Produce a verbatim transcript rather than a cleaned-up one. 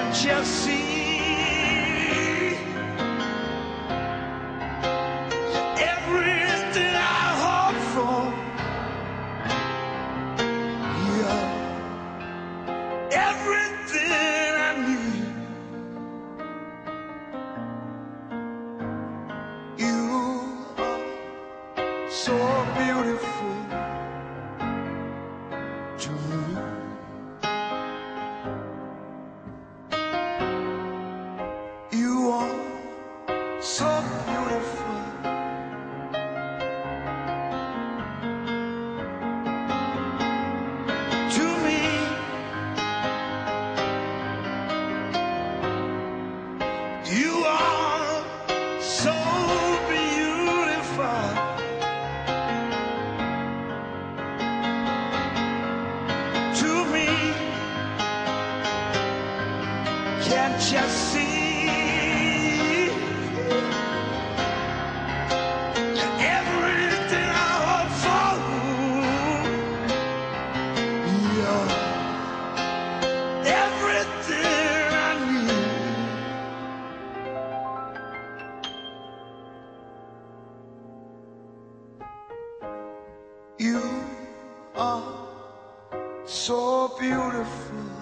Can't you see everything I hope for? Yeah, everything I need. You are so beautiful to me. You are so beautiful to me. You are so beautiful to me. Can't you see? You are so beautiful